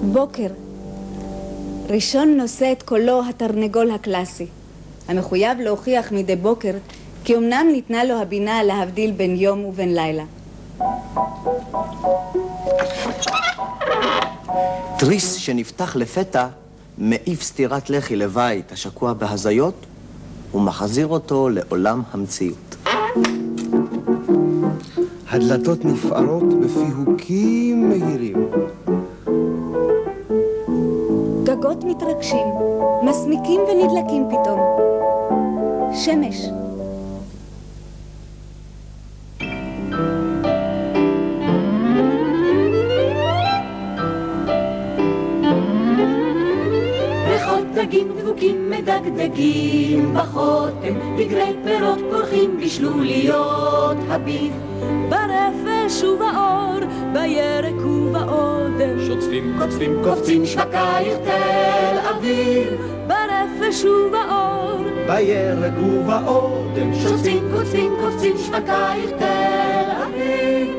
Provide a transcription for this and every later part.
בוקר. ראשון נושא את קולו התרנגול הקלאסי, המחויב להוכיח מדי בוקר כי אמנם ניתנה לו הבינה להבדיל בין יום ובין לילה. תריס שנפתח לפתע מעיף סתירת לחי לבית השקוע בהזיות ומחזיר אותו לעולם המציאות. הדלתות נפערות בפיהוקים מהירים. גגות מתרגשים, מסמיקים ונדלקים פתאום. שמש. ריחות דגים דבוקים מדגדגים בחותם, בגרי פירות פורחים בשלוליות הביב. ברפש ובאור, בירק ובאודם, שוצפים, קוצפים, קופצים שבקייך תל אביב. ברפש ובאור, בירק ובאודם, שוצפים, קוצפים, קופצים שבקייך תל אביב.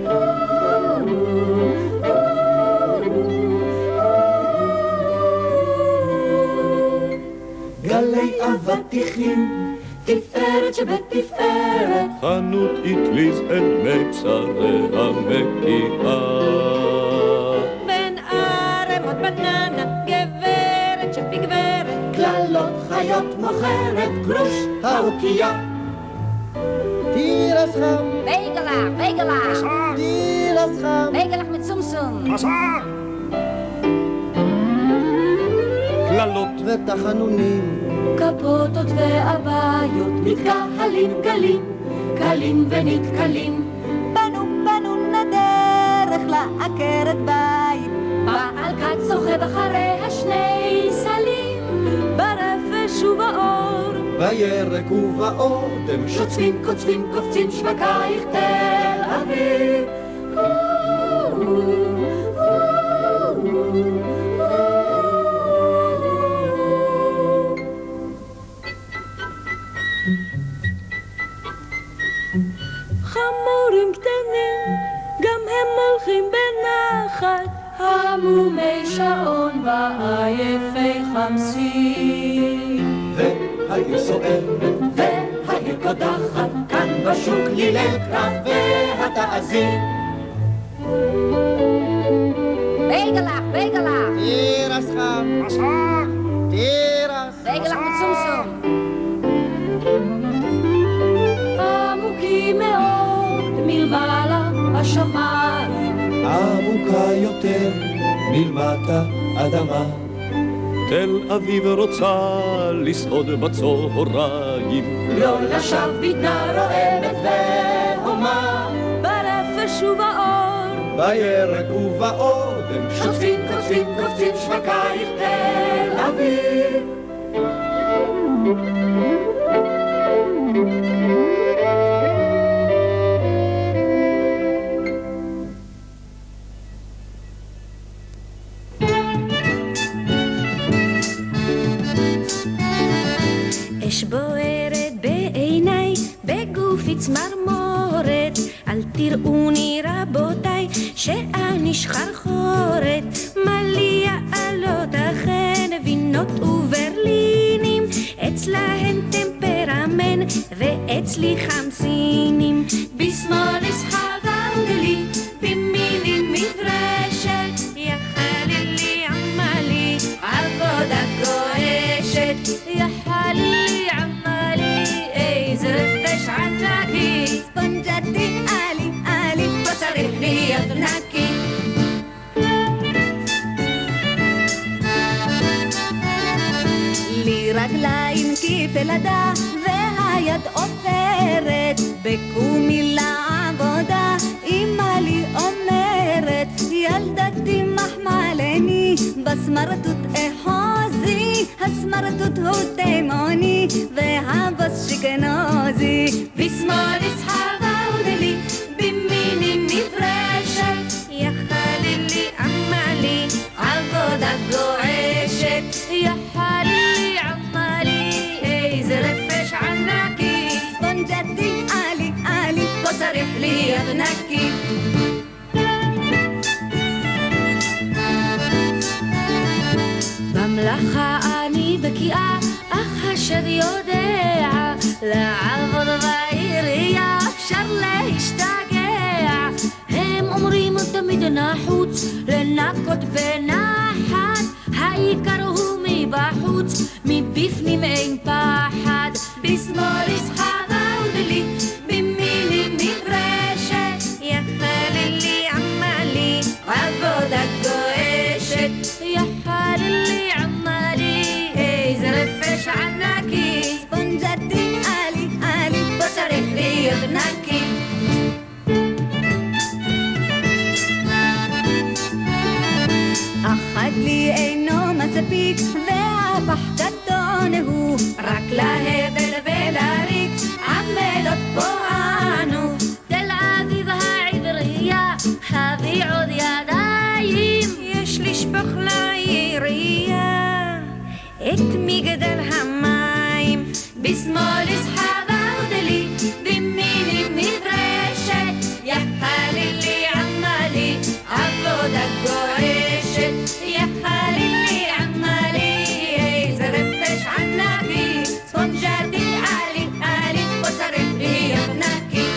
גלי אבטיחים, תפארת שבתפארת, חנות אטליז אל מבשרי המקיאה. בין ערמות בננה, גברת שבגברת, כללות חיות מוכרת, גרוש האוקייה. תירס חם, בייגלח, בייגלח, תירס חם, בייגלח מצומסום, קללות ותחנונים, כפותות ואביות, מתקהלים גלים, קלים ונתקלים. בנו נדרך לעקרת בית, בעל כת סוחב אחריה שני סלים. ברפש ובאור, בירק ובאודם, שוצפים, קוצפים, קופצים שבקייך תל אביב. חמורים קטנים, גם הם הולכים בנחת, המומי שעון ועייפי חמסין. והעיר סוערת, והעיר קודחת, כאן בשוק לילי קרב והתאזין. בייגלח, בייגלח, תירס חם, תירס, בייגלח מצומסום, עמוקים מאוד מלמעלה השמיים, עמוקה יותר מלמטה אדמה. תל אביב רוצה לסעוד בצהריים, לא לשווא בדנה רועמת והומה. ברפש ובאור, בירק ובאודם, שוצפים, קוצפים, קופצים שבקייך תל אביב. אש בוערת בעיניי, בגופי צמרמורת, אל תראוני רבותיי שאני שחרחורת. מלי העלות אכן וינות וברלינים, אצלהן טמפרמן ואצלי חמסינים. בשמאל סחבה וגלי, בימיני מדרשת, יא חלילי עמלי, עבודה גועשת. יא חלילי עמלי, איזה רפש ענקי, ספונג'תי עלי עלי, פה צריך להיות נקי. לי רגליים כפלדה והיד עופרת, בקומי לעבודה אמא לי אומרת, ילדתי מחמלני בסמרטוט אחוזי, הסמרטוט הוא תימוני והבוס שכנוזי. בשמאל סחבה וגלי, בימיני מדרשת, יא חלילי עמלי, עבודה גועשת. יא חלילי עמלי, איזה רפש ענקי, ספונג'תי עלי עלי, פה צריך להיות נקי. תמיד נחוץ לנקות בנחת, העיקר הוא מבחוץ, מבפנים אין פחד. בשמאל יסחבה ודלי, במילים נברשת, יא חלילי עמלי, עבודה גועשת, יא חלילי עמלי, איזה רפש ענקי, ספונג'תי עלי עלי, בוא צריך להיות נקי. אחד לי אינו מספיק והפח קטון הוא, רק להבל ולריק עמדות בואנו. תל אביב העברייה, הביא עוד ידיים, יש לשפוך לעירייה את מגדל המים. בשמאל יסחבה ודלי, במילים נברשת, יא חלילי עמלי, עבודה גועשת, יא חלילי עמלי, איזה רפש ענקי, ספונג'תי עלי עלי, בוא צריך להיות נקי.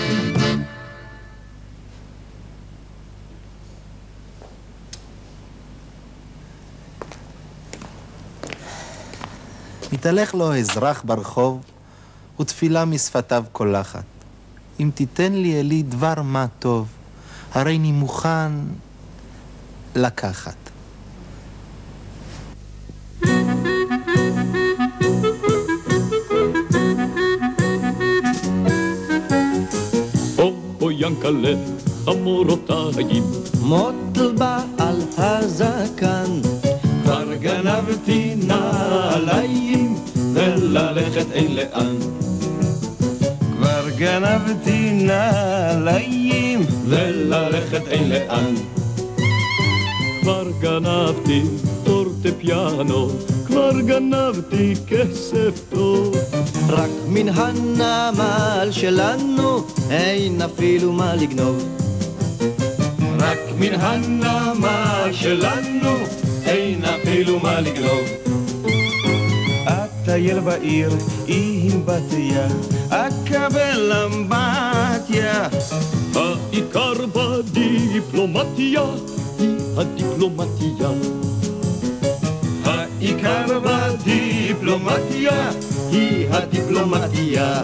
מתהלך לו אזרח ברחוב ותפילה משפתיו קולחת. אם תיתן לי אלי דבר מה טוב, הרי אני מוכן לקחת. או ינקלה אמורותיים, מוטל בעל הזקן, כבר גנבתי נעליים וללכת אין לאן. כבר גנבתי נעליים וללכת אין לאן. כבר גנבתי פורטפיאנו, כבר גנבתי כסף טוב. רק מן הנמל שלנו אין אפילו מה לגנוב. רק מן הנמל שלנו אין אפילו מה לגנוב. אטייל בעיר עם בתיה, אקבל אמבטיה. העיקר בדיפלומטיה היא הדיפלומטיה. העיקר בדיפלומטיה היא הדיפלומטיה.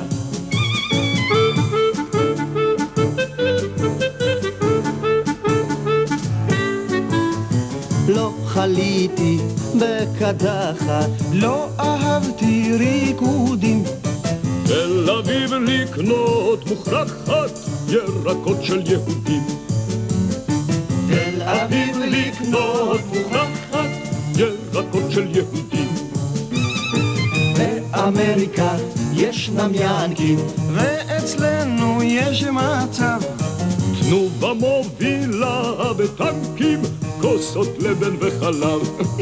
לא חליתי בקדחת, לא אהבתי ריקודים. תל אביב לקנות מוכרחת ירקות של יהודים. תל אביב לקנות מוכרחת ירקות של יהודים. באמריקה ישנם ינקים, ואצלנו יש מצב. תנובה מובילה בטנקים, כוסות לבן וחלב.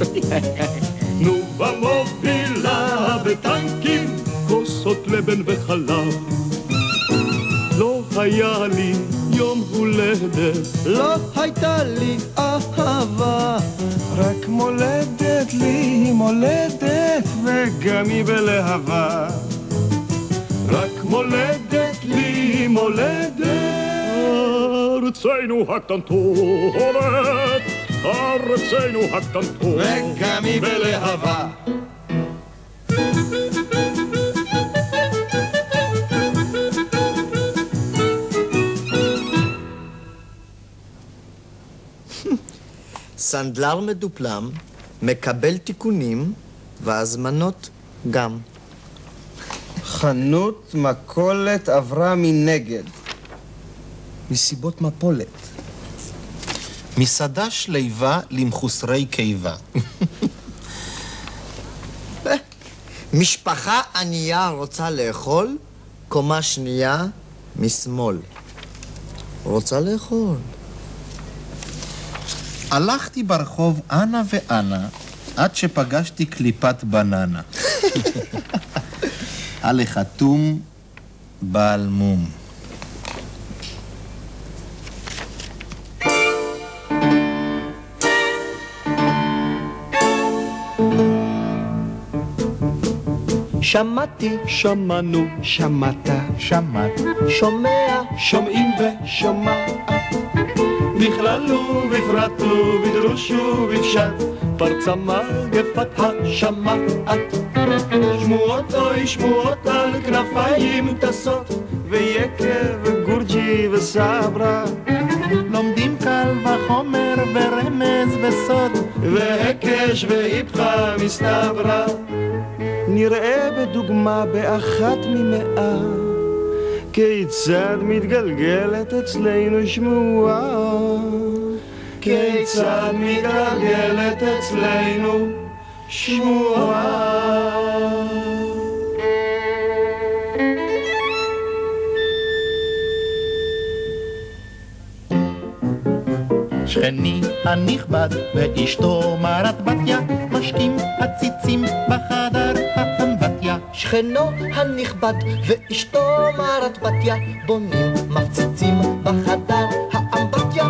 תנובה מובילה בטנקים, כוסות לבן וחלב. לא היה לי יום הולדת, לא הייתה לי אהבה, רק מולדת לי מולדת, וגם היא בלהבה. רק מולדת לי מולדת, ארצנו הקטנטונת, ארצנו הקטנטונת, וגם היא בלהבה. סנדלר מדופלם, מקבל תיקונים והזמנות גם. חנות מכולת עברה מנגד, מסיבות מפולת. מסעדה שליבה למחוסרי קיבה. משפחה ענייה רוצה לאכול, קומה שנייה משמאל. רוצה לאכול. הלכתי ברחוב אנה ואנה עד שפגשתי קליפת בננה. על חתום בעל מום. שמעתי, שמענו, שמעת, שמעת, שומע, שומעים ושומע. בכלל ובפרט ובדרוש ובפשט פרצה מגפת השמעת. שמועות אוי שמועות על כנפיים טסות ויקר וגורג'י וסברה לומדים קל וחומר ורמז וסוד והקש והיפכה מסתברה. נראה בדוגמה באחת ממאה כיצד מתגלגלת אצלנו שמועה, כיצד מתגלגלת אצלנו שמועה. שכני הנכבד ואשתו מרת בתיה משקים עציצים בחדר האמבטיה. שכנו הנכבד ואשתו מרת בתיה בונים מפציצים בחדר האמבטיה.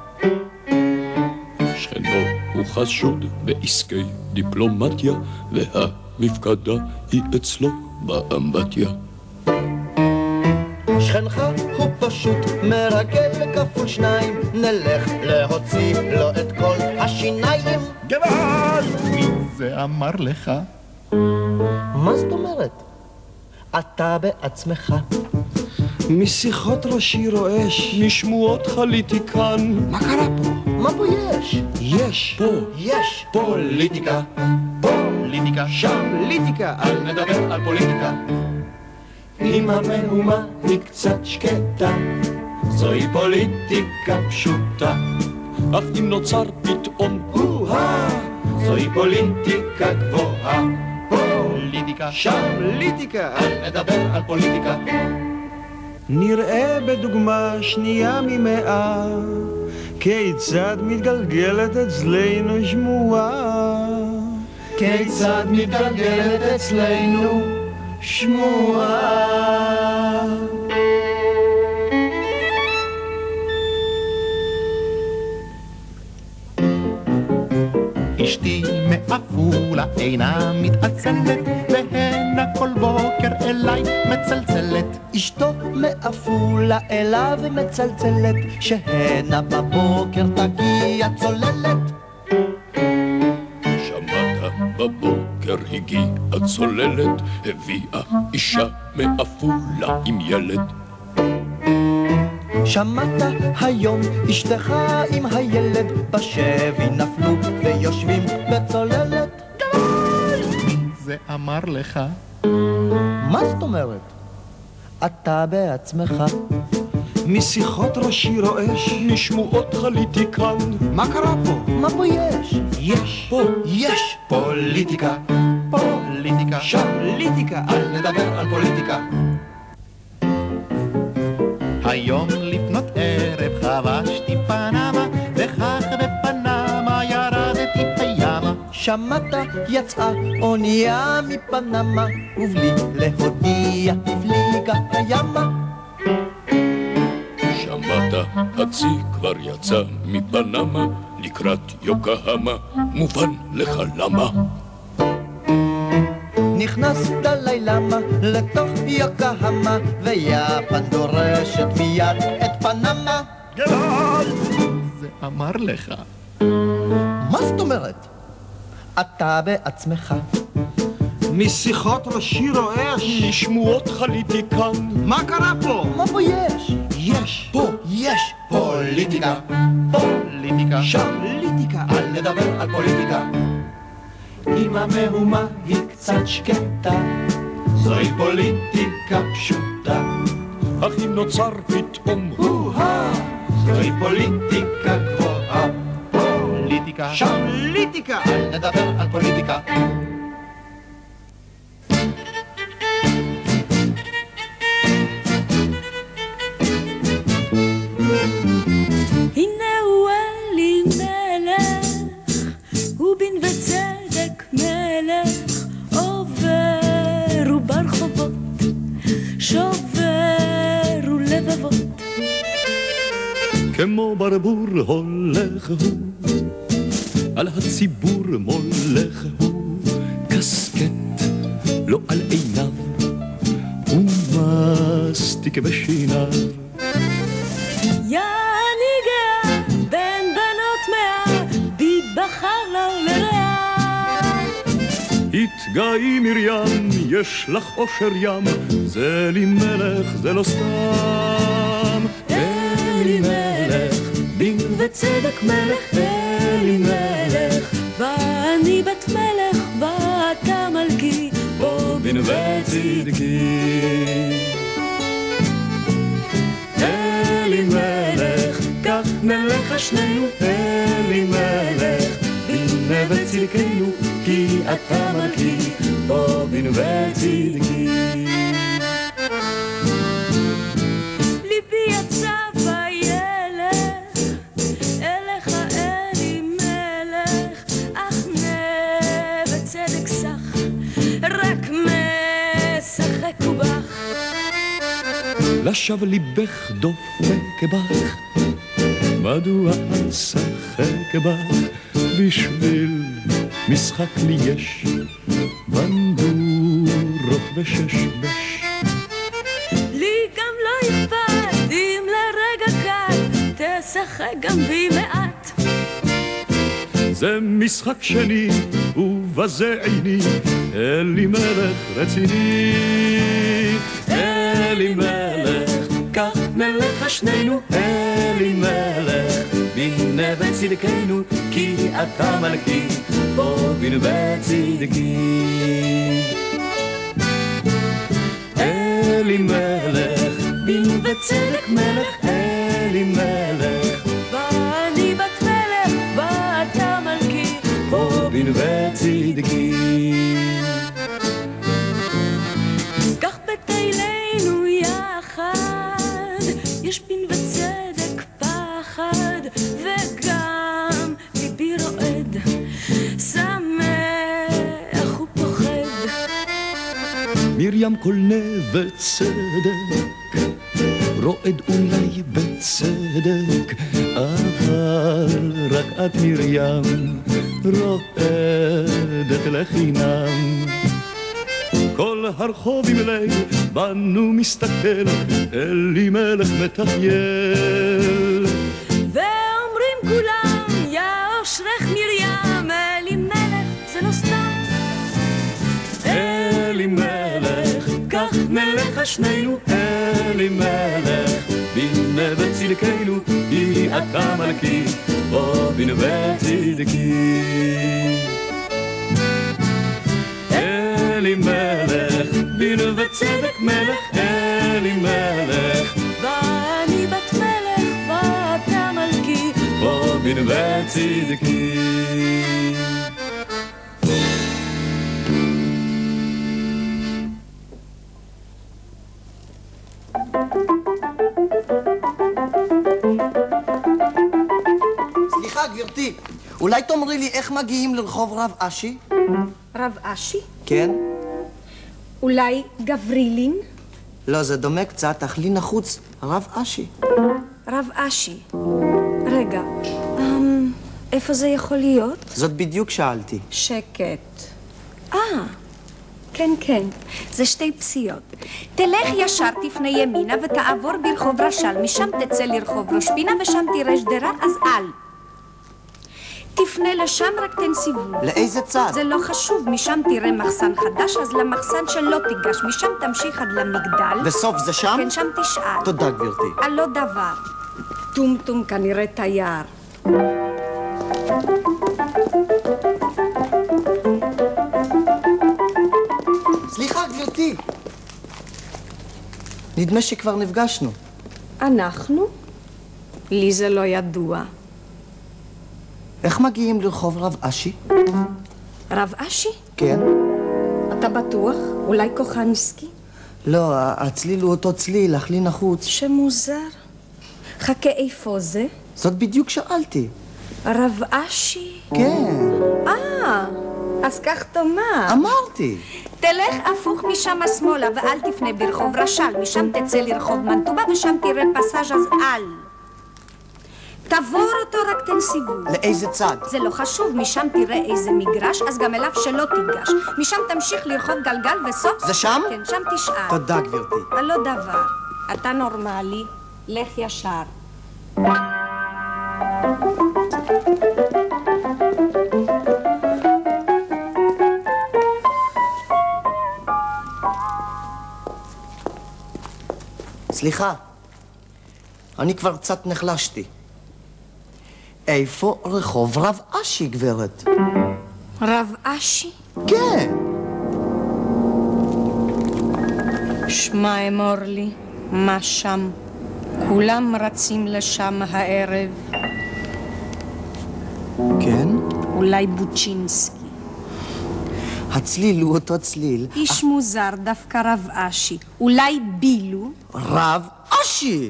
שכנו הוא חשוד בעסקי דיפלומטיה והמפקדה היא אצלו באמבטיה. שכנך הוא פשוט מרגל כפול שניים, נלך להוציא לו את כל השיניים. גבל! מי זה אמר לך? מה זאת אומרת? אתה בעצמך. משיחות ראשי רועש משמועות חליתי כאן. מה קרה פה? מה פה יש? יש פה יש פוליטיקה, פוליטיקה, שם ליטיקה. אל נדבר על פוליטיקה. אם המהומה היא קצת שקטה, זוהי פוליטיקה פשוטה. אך אם נוצר פתאום הו-הא, זוהי פוליטיקה גבוהה. פוליטיקה, שם ליטיקה. אל נדבר על פוליטיקה. נראה בדוגמה שנייה ממאה כיצד מתגלגלת אצלנו שמועה, כיצד מתגלגלת אצלנו שמועה. אשתי מעפולה אינה מתעצלת והנה כל בוקר אליי מצלצלת. אשתו מעפולה אליו מצלצלת שהנה בבוקר תגיע צוללת. שמעת בבוקר הגיעה צוללת, הביאה אישה מעפולה עם ילד. שמעת היום אשתך עם הילד בשבי נפלו ויושבים בצוללת. מי זה אמר לך? מה זאת אומרת? אתה בעצמך. משיחות ראשי רועש משמועות חליתי כאן. מה קרה פה? מה פה יש? יש פה יש פוליטיקה, פוליטיקה, שם ליטיקה. אל נדבר על פוליטיקה. היום לפנות ערב חבשתי פנמה וכך בפנמה ירדתי הימה. שמעת יצאה אונייה מפנמה ובלי להודיע הבליגה הימה. שמעת הצי כבר יצא מפנמה לקראת יוקהמה, מובן לך למה. נכנס דלי למה לתוך יוקהמה ויפן דורשת מיד את פנמה. גבל! זה אמר לך. מה זאת אומרת? אתה בעצמך. משיחות ראשי רועש משמועות חליתי כאן. מה קרה פה? מה פה יש? יש פה יש פוליטיקה, פוליטיקה, שם ליטיקה. אל נדבר על פוליטיקה. אם המהומה היא קצת שקטה, זוהי פוליטיקה פשוטה. אך אם נוצר פתאום הו-הא, זוהי פוליטיקה גבוהה. פוליטיקה, שם ליטיקה. אל נדבר על פוליטיקה. הנה הוא עלי מלך, הוא בן וצדק מלך, עובר וברחובות, שובר ולבבות. כמו ברבור הולך הוא, על הציבור מולך הוא, קסקט לא על עיניו, ומסטיק בשיניו. יעני גאה תתגאי מרים, יש לך אושר ים, זה לי מלך, זה לא סתם. אלי מלך, דין וצדק מלך, אלי מלך, ואני בת מלך, ואתה מלכי, בוא דין וצדקי. אלי מלך, כך נלך שנינו, אלי מלך, דין וצדקנו, כי אתה מלכי, בוא דין וצדקי. ליבי יצא וילך, אליך אלי מלך, אך וצדק סך, רק משחק ובך. לשווא ליבך דופק בך, מדוע אשחק בך? בשביל משחק לי יש בנדורות וששבש. לי גם לא אכפת אם לרגע קל תשחק גם בי מעט. זה משחק שני ובזה עיני, אלי מלך רציני. אלי מלך, כך נלך שנינו, אלי מלך, דין וצדקנו, כי אתה מלכי, בוא דין וצדקי. אלי מלך, דין וצדק מלך, אלי מלך, ואני בת מלך, ואתה מלכי, בוא דין וצדקי. כך בתהילנו יחד, יש דין וצדק פחד, וגם ליבי רועד, שמח ופוחד. מרים כל נווה צדק, רועד אולי בצדק, אבל רק את מרים רועדת לחינם. כל הרחוב עם לב בנו מסתכל, אלי מלך מטייל. ואומרים כולם, יא אושרך מרים, אלי מלך זה לא סתם. אלי מלך, כך נלך שנינו, אלי מלך, דין וצדקנו, כי אתה מלכי, בוא דין וצדקי. אלי מלך, דין וצדק מלך, אלי מלך, ואני בת מלך, ואתה מלכי, בוא דין וצדקי. סליחה, גברתי, אולי תאמרי לי איך מגיעים לרחוב רב אשי? רב אשי? כן? אולי גברילין? לא, זה דומה קצת, אך לי נחוץ רב אשי. רב אשי. רגע, איפה זה יכול להיות? זאת בדיוק שאלתי. שקט. כן, כן, זה שתי פסיעות. תלך ישר, תפנה ימינה ותעבור ברחוב רש"ל, משם תצא לרחוב ראש פינה ושם תראה שדרה, אז אל. תפנה לשם, רק תן סיבוב. לאיזה צד? זה לא חשוב, משם תראה מחסן חדש, אז למחסן שלא תיגש, משם תמשיך עד למגדל. בסוף זה שם? כן, שם תשאל. תודה, גברתי. על לא דבר. טום כנראה תייר. סליחה, גברתי. נדמה שכבר נפגשנו. אנחנו? לי זה לא ידוע. איך מגיעים לרחוב רב אשי? רב אשי? כן. אתה בטוח? אולי קוחנסקי? לא, הצליל הוא אותו צליל, אך לי נחוץ. שמוזר. חכה, איפה זה? זאת בדיוק שאלתי. רב אשי? כן. אז כך תאמר. אמרתי. תלך הפוך משם השמאלה ואל תפנה ברחוב רש"ל, משם תצא לרחוב מנטובה ושם תראה פסאז' אז אל. תעבור אותו, רק תן סיבוב. לאיזה צד? זה לא חשוב, משם תראה איזה מגרש, אז גם אליו שלא תיגש. משם תמשיך לרחוב גלגל וסוף... זה שם? כן, שם תשאל. תודה, גברתי. על לא דבר. אתה נורמלי, לך ישר. סליחה, אני כבר קצת נחלשתי. איפה רחוב רב אשי, גברת? רב אשי? כן. שמע אמור לי, מה שם? כולם רצים לשם הערב. כן? אולי בוצ'ינסקי. הצליל הוא אותו צליל. איש מוזר, דווקא רב אשי. אולי בילו? רב אשי!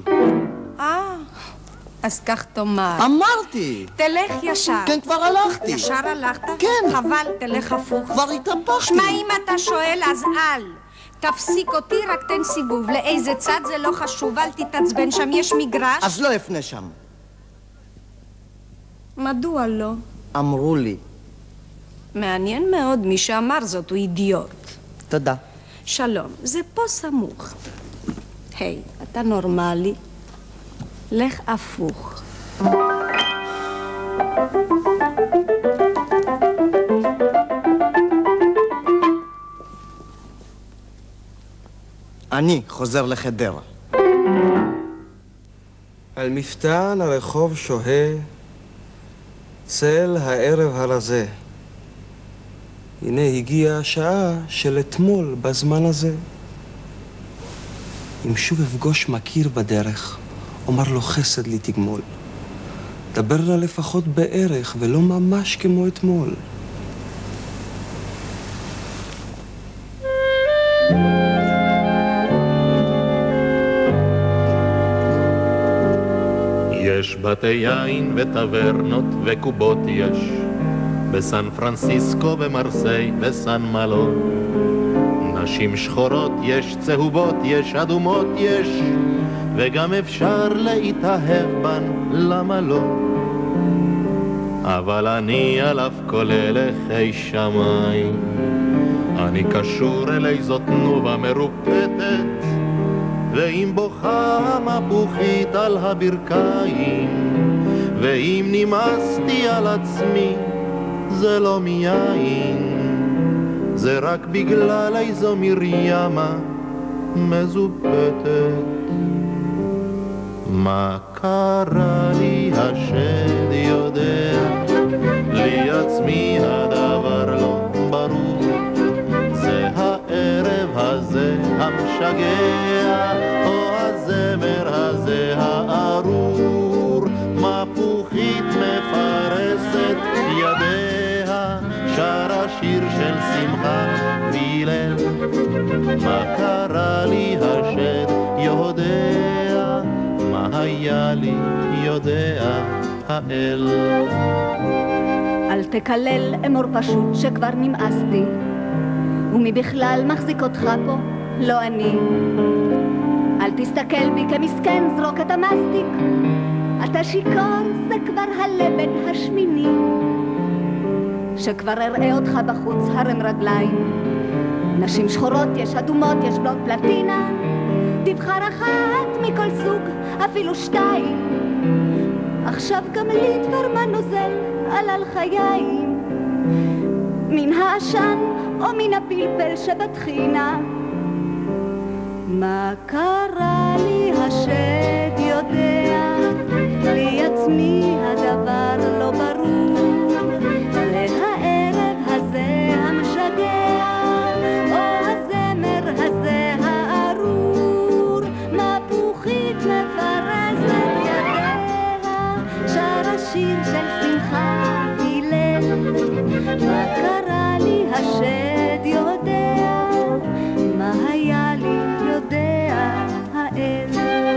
אז כך תאמר. אמרתי! תלך ישר. כן, כבר הלכתי. ישר הלכת? כן. חבל, תלך הפוך. כבר התהפכתי. שמע, אם אתה שואל, אז אל. תפסיק אותי, רק תן סיבוב. לאיזה צד זה לא חשוב, אל תתעצבן, שם יש מגרש. אז לא אפנה שם. מדוע לא? אמרו לי. מעניין מאוד, מי שאמר זאת הוא אידיוט. תודה. שלום, זה פה סמוך. היי, אתה נורמלי? לך הפוך. אני חוזר לחדרה. על מפתן הרחוב שוהה צל הערב הרזה. הנה הגיעה השעה של אתמול בזמן הזה. אם שוב אפגוש מכיר בדרך, אומר לו חסד לי תגמול. דבר לה לפחות בערך ולא ממש כמו אתמול. יש בתי יין וטברנות וקובות יש בסן פרנסיסקו במרסיי בסן מלון. נשים שחורות יש, צהובות יש, אדומות יש, וגם אפשר להתאהב בן, למה לא? אבל אני על אף כל הלכי שמיים, אני קשור אלי זאת תנובה מרופטת, ואם בוכה המפוחית על הברכיים, ואם נמאסתי על עצמי, זה לא מיין, זה רק בגלל איזו מרימה מזופתת. מה קרה לי השד יודע, לי עצמי הדבר לא ברור, זה הערב הזה המשגע, או הזמר הזה הארור, מפוחית מפרסת ידיה, שרה שיר של שמחה והלל. מה קרה לי השד יודע, מה היה לי יודע האל. אל תקלל אמור פשוט שכבר נמאסתי, ומי בכלל מחזיק אותך פה? לא אני. אל תסתכל בי כמסכן, זרוק את המסטיק, אתה שיקור, זה כבר הלבן השמיני, שכבר אראה אותך בחוץ הרם רגליים. נשים שחורות יש, אדומות יש, בלוק פלטינה, תבחר אחת מכל סוג, אפילו שתיים. עכשיו גם לי דבר מה נוזל על חיים, מן העשן או מן הפלפל שבתחינה. מה קרה לי השד יודע, לי עצמי הדבר לא ברור, זה הערב הזה המשגע, או הזמר הזה הארור, מפוחית מפרסת ידיה, שרה שיר של שמחה הלל. מה קרה לי השד יודע, מה היה לי יודע האל.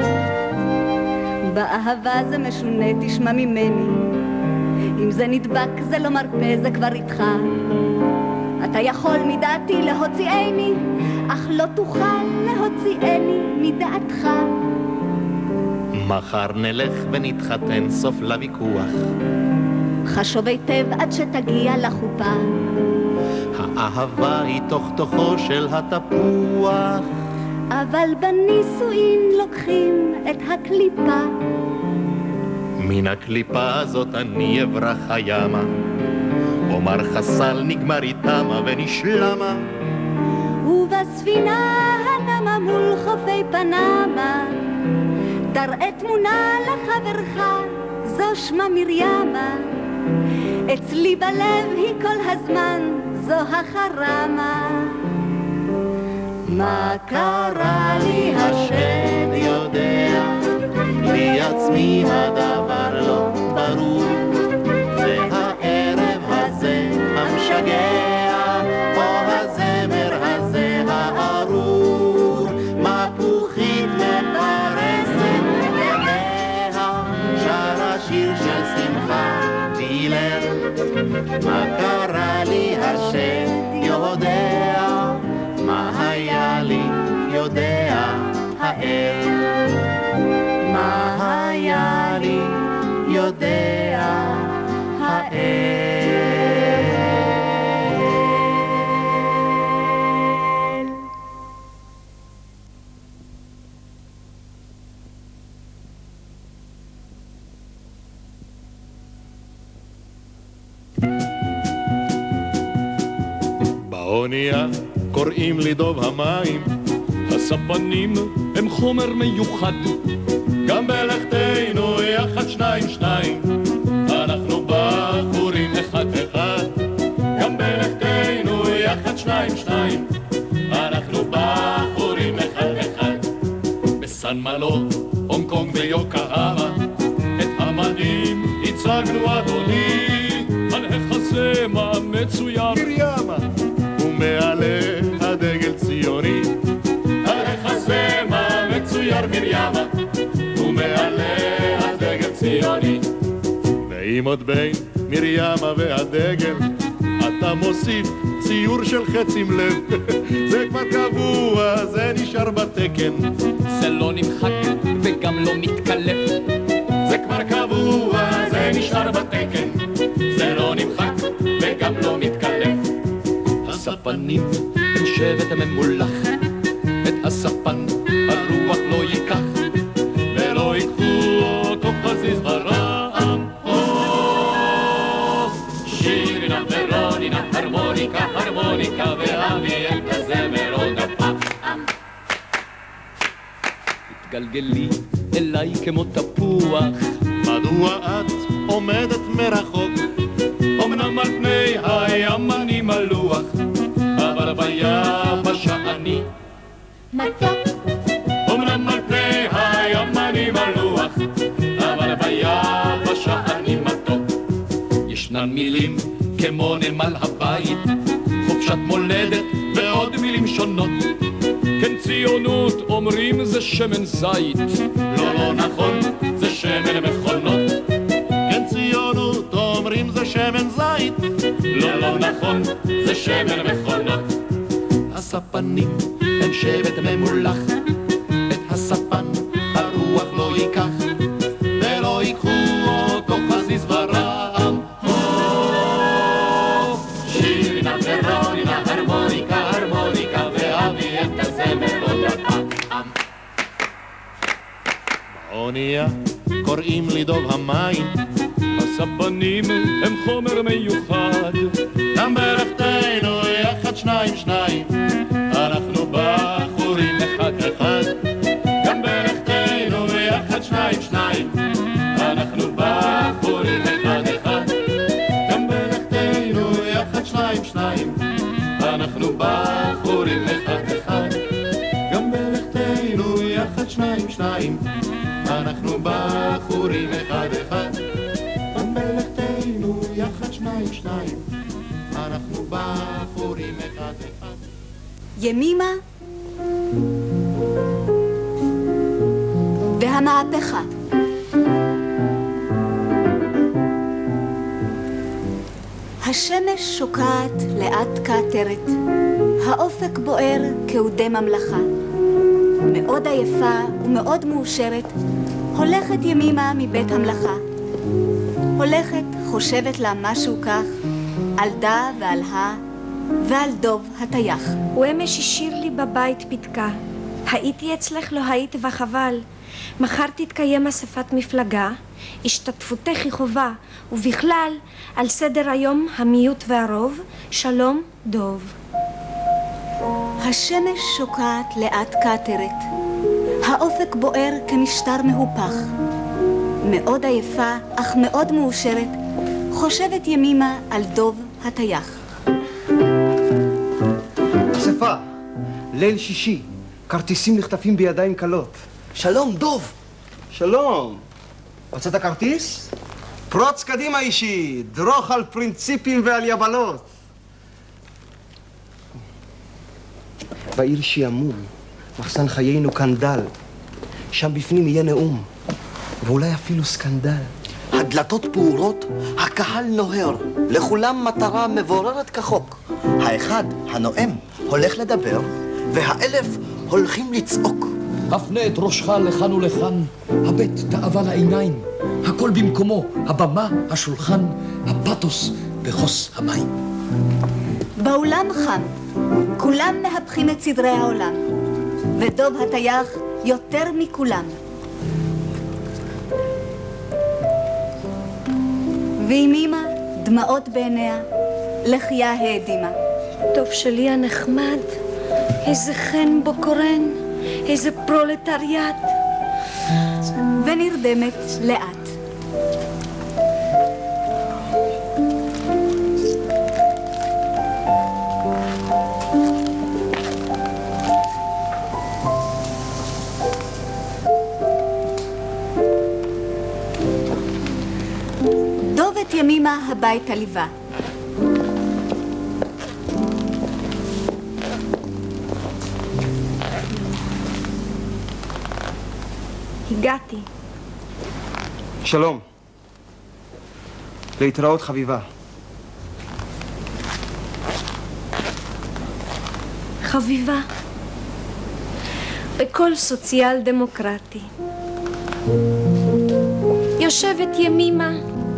באהבה זה משונה, תשמע ממני, אם זה נדבק זה לא מרפא, זה כבר איתך. אתה יכול מדעתי להוציאני, אך לא תוכל להוציאני מדעתך. מחר נלך ונתחתן, סוף לוויכוח, חשוב היטב עד שתגיע לחופה. האהבה היא תוך תוכו של התפוח, אבל בנישואין לוקחים את הקליפה. מן הקליפה הזאת אני אברח הימה, אומר חסל נגמר איתמה ונשלמה, ובספינה שמה מול חופי פנמה, תראה תמונה לחברך, זו שמה מרימה, אצלי בלב היא כל הזמן, זו החרמה. מה קרה לי השד יודע, לי עצמי הדבר לא ברור, והערב הזה המשגע, או הזמר הזה הארור, מפוחית מפרסת ידיה, שרה שיר של שמחה והלל. מה קרה לי השד יודע, מה היה לי יודע האל, מה היה לי יודע האל. באונייה קוראים לי דוב המים, הספנים הם חומר מיוחד, גם בלכתנו יחד שניים שניים, אנחנו בחורים אחד אחד, גם בלכתנו יחד שניים שניים, אנחנו בחורים אחד אחד. בסן מלו, הונג קונג ויוקהמה, את המדים הצגנו אדוני, על החסמה מצויר מרימה, ומעלה הדגל ציוני, על החסמה מצויר מרימה, ומעלה הדגל ציוני. ואם עוד בין מרימה והדגל אתה מוסיף ציור של חץ עם לב, זה כבר קבוע, זה נשאר בתקן, זה לא נמחק וגם לא מתקלף, זה כבר קבוע, זה נשאר בתקן, זה לא נמחק וגם לא מתקלף. הספנים הם שבט ממולח, את הספן הרוח לא ייקח, ולא ייקחו אותו חזיז ורעם. שירינה ורונינה, הרמוניקה, הרמוניקה, ואבי את הזמר עוד הפעם. התגלגלי אליי כמו תפוח, מדוע את עומדת מרחוק? אמנם על פני הים אני מלוח, אבל ביבשה אני מתוק. אמנם על פני הים אני מלוח, אבל ביבשה אני מתוק. ישנן מילים כמו נמל הבית, חופשת מולדת ועוד מילים שונות. כן ציונות אומרים זה שמן זית, לא לא נכון, זה שמן מכונות. כן ציונות אומרים זה שמן זית, לא לא נכון, זה שמן מכונות. הספנים הם שבט ממולח, את הספן הרוח לא ייקח, ולא ייקחו אותו חזיז ורעם. שירינה ורונינה, הרמוניקה, הרמוניקה, ואבי את הזמר עוד הפעם. באונייה קוראים לי דוב המים, הספנים הם חומר מיוחד, גם בלכתנו יחד שניים שניים, אנחנו בחורים אחד אחד, גם בלכתנו יחד שניים שניים, אנחנו בחורים אחד אחד, גם בלכתנו יחד שניים שניים, אנחנו בחורים אחד אחד, גם בלכתנו יחד שניים שניים, אנחנו בחורים אחד אחד, גם בלכתנו יחד שניים שניים, אנחנו בחורים אחד אחד. ימימה והמהפכה. השמש שוקעת לאט כאתרת, האופק בוער כאודי ממלכה. מאוד עייפה ומאוד מאושרת, הולכת ימימה מבית המלאכה. הולכת, חושבת לה משהו כך, על דה ועל ועל דוב הטייח. ואמש השאיר לי בבית פתקה, הייתי אצלך לא היית וחבל, מחר תתקיים אספת מפלגה, השתתפותך היא חובה, ובכלל על סדר היום המיעוט והרוב, שלום דוב. השמש שוקעת לאט קטרת. האופק בוער כמשטר מהופך. מאוד עייפה, אך מאוד מאושרת, חושבת ימימה על דוב הטייח. אספה, ליל שישי, כרטיסים נחטפים בידיים קלות. שלום, דוב. שלום. רצית כרטיס? פרוץ קדימה אישי, דרוך על פרינציפים ועל יבלות. בעיר שיעמום, מחסן חיינו כאן דל. שם בפנים יהיה נאום, ואולי אפילו סקנדל. הדלתות פעורות, הקהל נוהר, לכולם מטרה מבוררת כחוק. האחד, הנואם, הולך לדבר, והאלף הולכים לצעוק. הפנה את ראשך לכאן ולכאן, הבט תאווה לעיניים, הכל במקומו, הבמה, השולחן, הפתוס בכוס המים. באולם חם, כולם מהפכים את סדרי העולם, ודוב הטייח יותר מכולם. ואימימה, דמעות בעיניה, לחייה העדימה. דוב שלי הנחמד, איזה חן בו קורן, איזה פרולטריאט. ונרדמת לאט. דוב את ימימה הביתה ליווה. הגעתי. שלום. להתראות חביבה. חביבה. בקול סוציאל דמוקרטי. יושבת ימימה,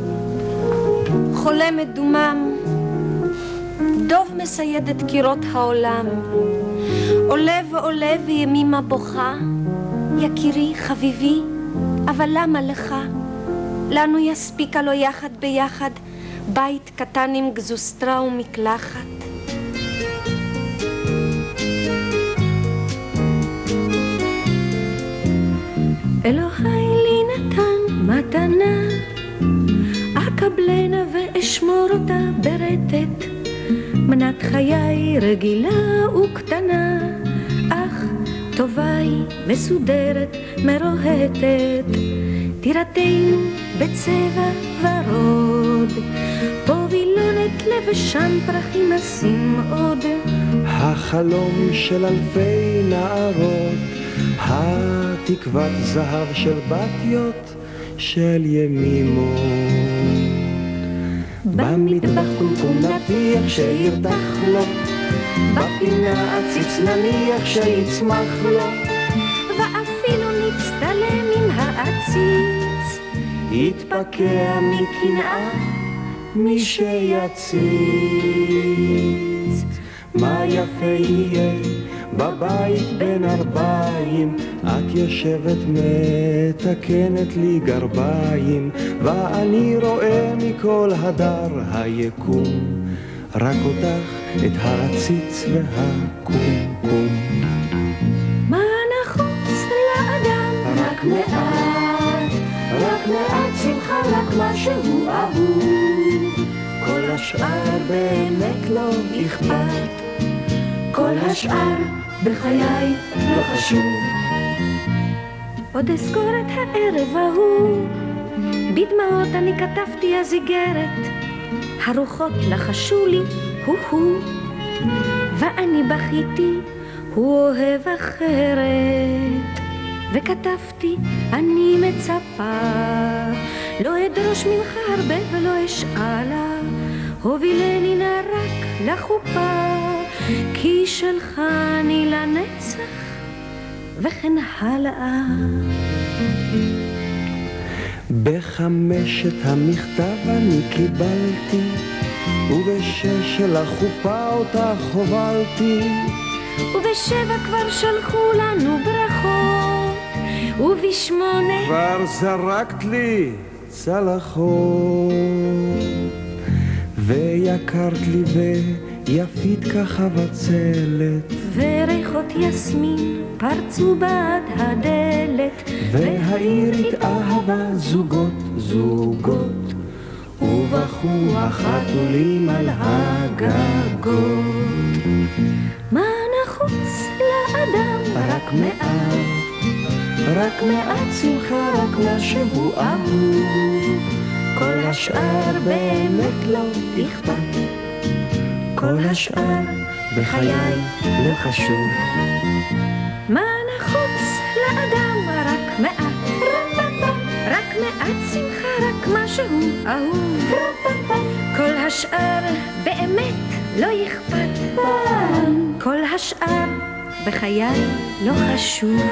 חולמת דומם. דוב מסייד את קירות העולם. עולה ועולה וימימה בוכה. יקירי, חביבי, אבל למה לך? לנו יספיקה לו יחד ביחד, בית קטן עם גזוסטרה ומקלחת. אלוהי לי נתן מתנה, אקבלנה ואשמור אותה ברטט, מנת חיי רגילה וקטנה, אך טובה היא מסודרת מרוהטת, טירתנו בצבע ורוד, פה וילונת לבשן פרחים אשים עוד. החלום של אלפי נערות, התקוות זהב של בתיות, של ימימות. במטבח קומקום נפיח שירתח לו, בפינה עציץ נניח שיצמח לו, ואפילו נצטלם עם העציץ, יתפקע מקנאה מי שיציץ. מה יפה יהיה בבית בין ארבעים, את יושבת מתקנת לי גרביים, ואני רואה מכל הדר היקום רק אותך, את העציץ והקומקום. מה נחוץ לאדם? רק מעט, רק מעט שמחה, רק משהו אהוב. כל השאר באמת לא אכפת, כל השאר בחיי לא חשוב. עוד אזכור את הערב ההוא, בדמעות אני כתבתי הזיגרת, הרוחות לחשו לי הוא, ואני בכיתי, הוא אוהב אחרת, וכתבתי אני מצפה, לא אדרוש ממך הרבה ולא אשאלה, הובילני נא רק לחופה, כי שלך אני לנצח, וכן הלאה. בחמשת המכתב אני קיבלתי, ובשש של החופה אותך הובלתי, ובשבע כבר שלחו לנו ברכות, ובשמונה כבר זרקת לי צלחות, ויקרת לי ביפית כחבצלת, וריחות יסמין פרצו בעד הדלת, והעיר התאהבה זוגות זוגות, ובכו החתולים על הגגות. מה נחוץ לאדם? רק מעט, רק מעט שמחה, רק משהו אהוב, כל השאר באמת לא אכפת, כל השאר בחיי לא חשוב. מה נחוץ לאדם? רק מעט, רק מעט שמחה, רק משהו אהוב, כל השאר באמת לא אכפת, כל השאר בחיי לא חשוב.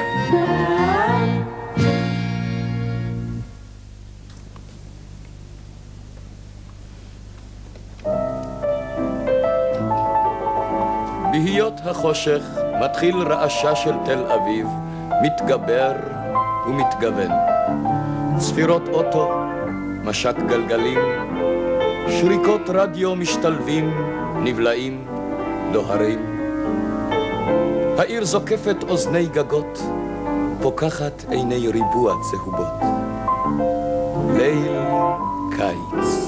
בהיות החושך מתחיל רעשה של תל אביב, מתגבר ומתגוון. צפירות אוטו, משק גלגלים, שריקות רדיו משתלבים, נבלעים, דוהרים. העיר זוקפת אוזני גגות, פוקחת עיני ריבוע צהובות. ליל קיץ.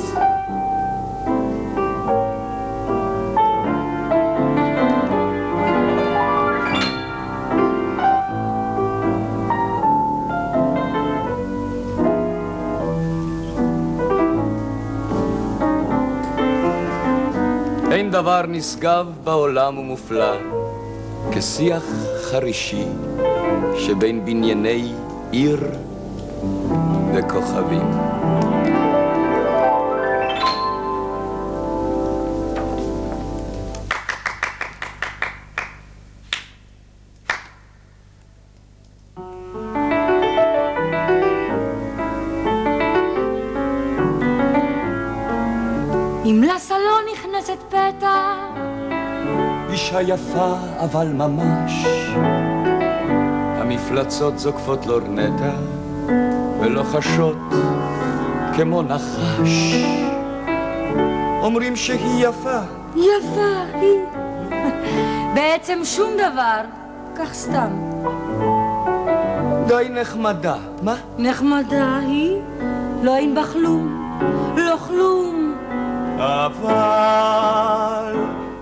אין דבר נשגב בעולם ומופלא כשיח חרישי שבין בנייני עיר וכוכבים. אם לסלון נכנסת פתע, אישה יפה אבל ממש, המפלצות זוקפות לורנטה ולוחשות כמו נחש. אומרים שהיא יפה, יפה היא, בעצם שום דבר, כך סתם. די נחמדה, מה? נחמדה היא, לא אין בה כלום, לא כלום. אבל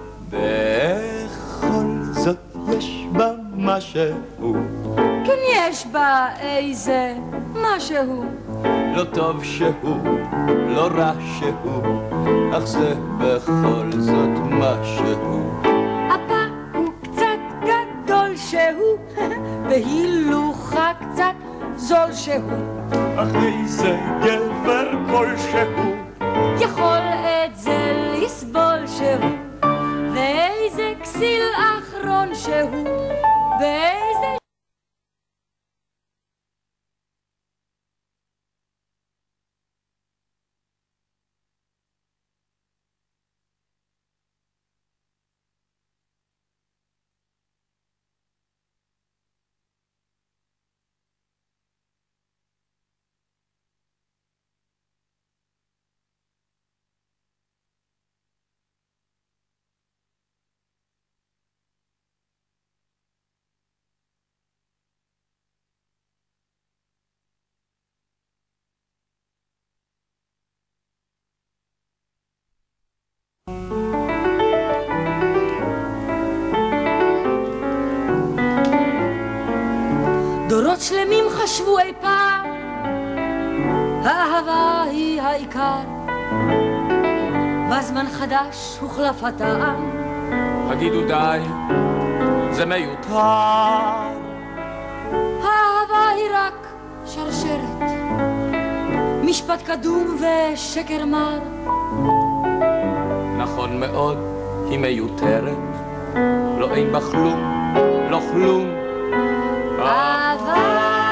בכל זאת יש בה משהו, כן יש בה איזה משהו, לא טוב שהוא, לא רע שהוא, אך זה בכל זאת משהו. אפה הוא קצת גדול שהוא, בהילוכה קצת זול שהוא, אך איזה גבר כלשהו יכול את זה לסבול שהוא, ואיזה כסיל אחרון שהוא, ואיזה דורות שלמים חשבו אי פעם, האהבה היא העיקר, בזמן חדש הוחלף הטעם. תגידו די, זה מיותר. האהבה היא רק שרשרת, משפט קדום ושקר מר. נכון מאוד, היא מיותרת, לא אין בה כלום, לא כלום. אבל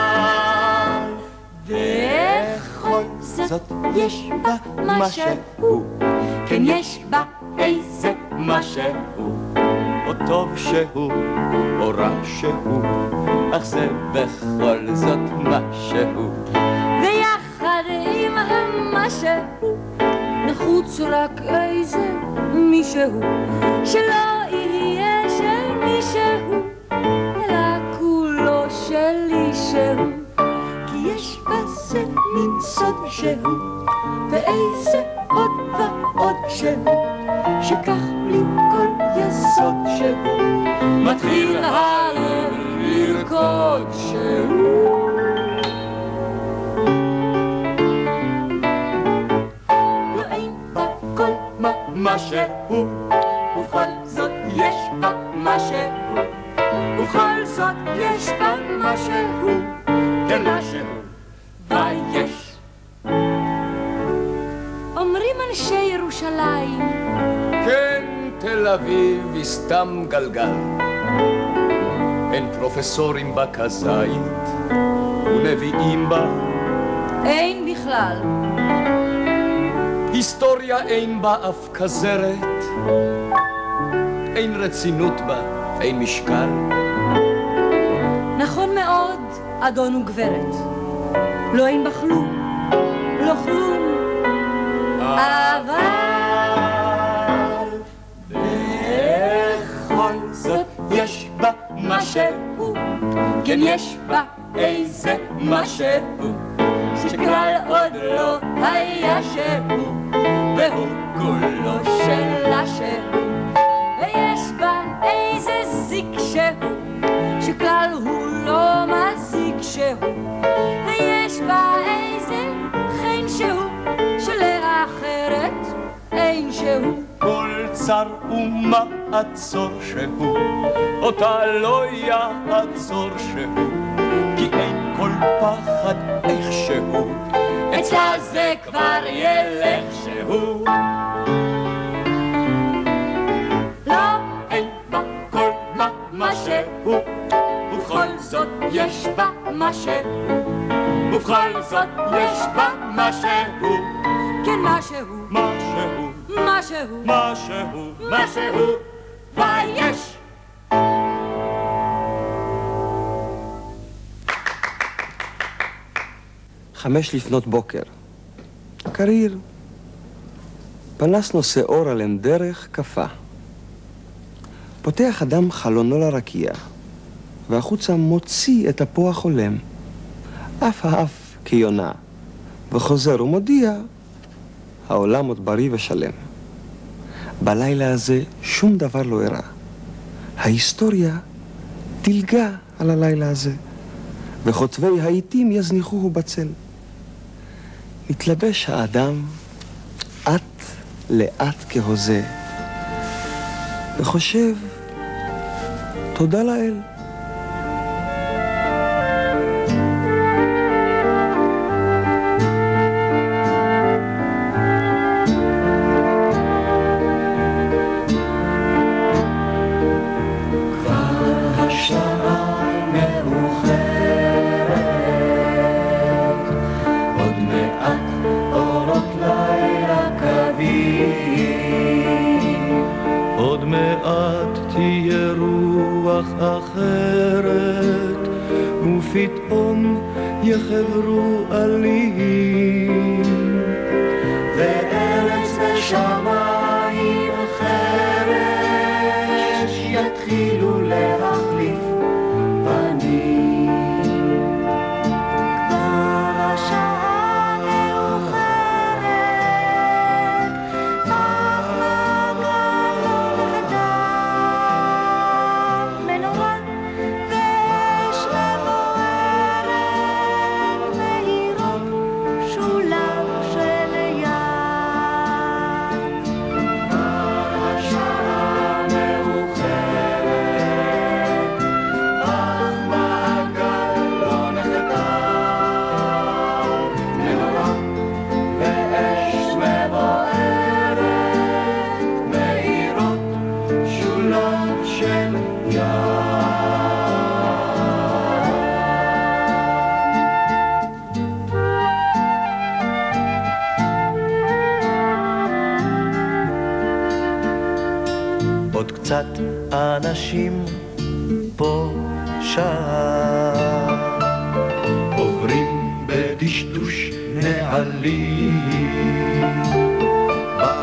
בכל זאת יש בה משהו, כן יש בה איזה משהו, או טוב שהוא, או רע שהוא, אך זה בכל זאת משהו. ויחד עם המשהו נחוץ בחוץ רק איזה מישהו, שלא יהיה של מישהו, אלא כולו שלי שהוא. כי יש בזה מין סוד שהוא, ואיזה עוד ועוד שהוא, שכך בלי כל יסוד שהוא, מתחיל הלב לרקוד שהוא. לא אין בכל מה שהוא, ובכל זאת יש בה מה שהוא, ובכל זאת יש בה מה שהוא, כן מה שהוא, ויש. אומרים אנשי ירושלים, כן, תל אביב היא סתם גלגל, אין פרופסורים בה כזית, ונביאים בה אין בכלל. היסטוריה אין בה אף כזרת, אין רצינות בה, אין משקל. נכון מאוד, אדון וגברת, לא אין בה כלום, לא כלום, אבל בכל זאת יש בה מה שהוא, כן יש בה איזה מה שהוא, שכלל עוד לא היה שהוא, והוא כולו שלה שהוא. ויש בה איזה זיק שהוא, שכלל הוא לא מזיק שהוא, ויש בה איזה חן שהוא, שלאחרת אין שהוא. כל צר ומעצור שהוא, אותה לא יעצור שהוא, כי אין כל פחד איך שהוא, אצלה זה כבר ילך שהוא. לא אין בה כל מה שהוא, ובכל זאת יש בה מה שהוא, ובכל זאת יש בה מה שהוא, כן מה שהוא, מה שהוא, מה שהוא, מה שהוא, מה שהוא, ויש. חמש לפנות בוקר. קריר. פנס נושא אור עליהם דרך קפה. פותח אדם חלונו לרקיע, והחוצה מוציא את אפו החולם. אף האף כיונה, וחוזר ומודיע, העולם עוד בריא ושלם. בלילה הזה שום דבר לא הראה. ההיסטוריה תלגה על הלילה הזה, וחוטבי העיתים יזניחוהו בצל. מתלבש האדם אט לאט כהוזה, וחושב, תודה לאל. אחרת ופתאום יחברו עלים וארץ ושמיים חרש יתחילו להחליף פנים. כבר השעה מאוחרת, אך לגל לא נחתם מנורה ואש מבוערת מאירות שולם של יד. כבר השעה מאוחרת, אך בגל לא נחתם מנורה ואש מבוערת מאירות שולם של יד. עוד קצת אנשים פה שם עוברים בדשדוש נעלים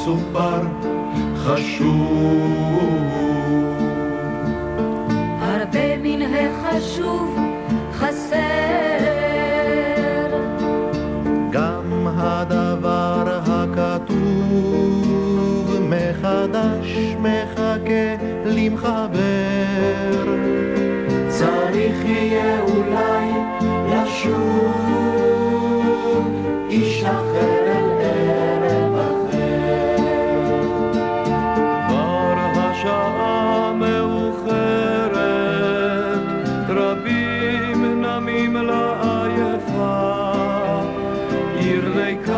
מסופר חשוב. הרבה מן החשוב חסר, גם הדבר הכתוב מחדש מחכה למחבר. צריך יהיה אולי לשוב איש אחר אל ערב אחר. כבר השעה מאוחרת, רבים נמים לעייפה, עיר ריקה